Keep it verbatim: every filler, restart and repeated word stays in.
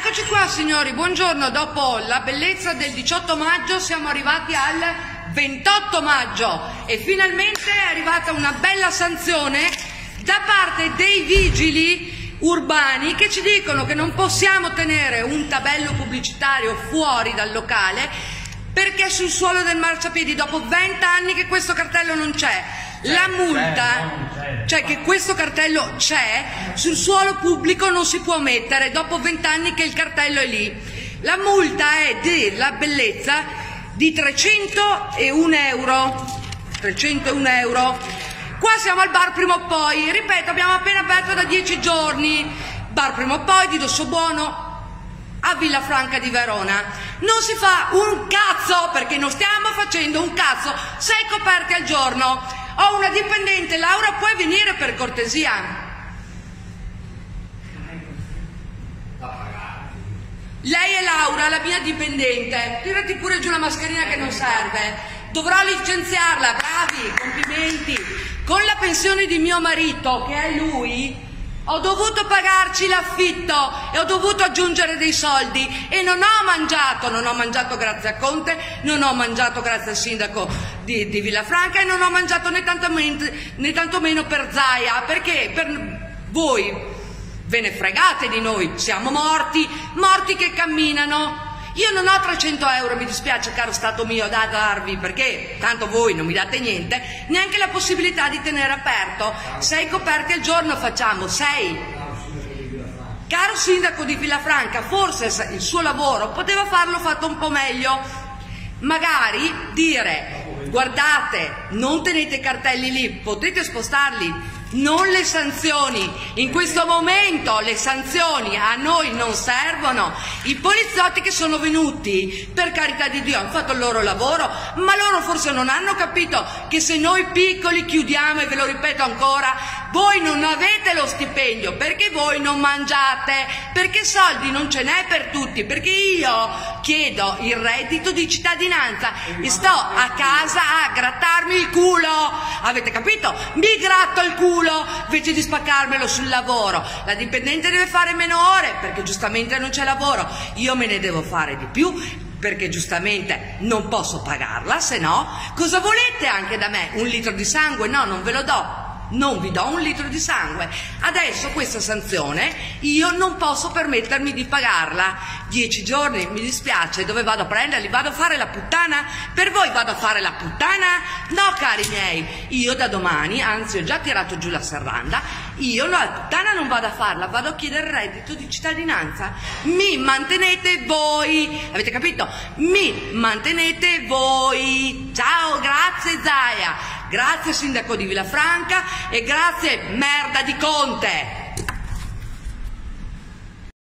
Eccoci qua signori, buongiorno. Dopo la bellezza del diciotto maggio siamo arrivati al ventotto maggio e finalmente è arrivata una bella sanzione da parte dei vigili urbani che ci dicono che non possiamo tenere un tabello pubblicitario fuori dal locale perché sul suolo del marciapiedi dopo venti anni che questo cartello non c'è. La multa, cioè che questo cartello c'è, sul suolo pubblico non si può mettere dopo venti anni che il cartello è lì. La multa è della bellezza di trecentouno euro. trecentouno euro. Qua siamo al bar Prima o Poi, ripeto, abbiamo appena aperto da dieci giorni. Bar Prima o Poi di Dossobuono a Villafranca di Verona. Non si fa un cazzo perché non stiamo facendo un cazzo. Sei coperti al giorno. Ho una dipendente, Laura, puoi venire per cortesia? Lei è Laura, la mia dipendente. Tirati pure giù la mascherina che non serve. Dovrò licenziarla, bravi, complimenti. Con la pensione di mio marito, che è lui, ho dovuto pagarci l'affitto e ho dovuto aggiungere dei soldi e non ho mangiato, non ho mangiato grazie a Conte, non ho mangiato grazie al sindaco di, di Villafranca e non ho mangiato né tantomeno, né tantomeno per Zaia, perché per voi ve ne fregate di noi, siamo morti, morti che camminano. Io non ho trecento euro, mi dispiace caro Stato mio, da darvi, perché tanto voi non mi date niente, neanche la possibilità di tenere aperto. Sei coperti al giorno facciamo, sei. Caro sindaco di Villafranca, forse il suo lavoro poteva farlo fatto un po' meglio. Magari dire, guardate, non tenete i cartelli lì, potete spostarli. Non le sanzioni, in questo momento le sanzioni a noi non servono. I poliziotti che sono venuti, per carità di Dio, hanno fatto il loro lavoro, ma loro forse non hanno capito che se noi piccoli chiudiamo, e ve lo ripeto ancora, voi non avete lo stipendio, perché voi non mangiate, perché soldi non ce n'è per tutti, perché io chiedo il reddito di cittadinanza e sto a casa a grattarmi il culo, avete capito? Mi gratto il culo invece di spaccarmelo sul lavoro. La dipendente deve fare meno ore perché giustamente non c'è lavoro, io me ne devo fare di più perché giustamente non posso pagarla, se no cosa volete anche da me? Un litro di sangue? No, non ve lo do. Non vi do un litro di sangue. Adesso questa sanzione io non posso permettermi di pagarla. Dieci giorni, mi dispiace, dove vado a prenderli? Vado a fare la puttana? Per voi vado a fare la puttana? No, cari miei, io da domani, anzi ho già tirato giù la serranda, io no, la puttana non vado a farla, vado a chiedere il reddito di cittadinanza. Mi mantenete voi, avete capito? Mi mantenete voi. Ciao, grazie Zaia. Grazie sindaco di Villafranca e grazie merda di Conte.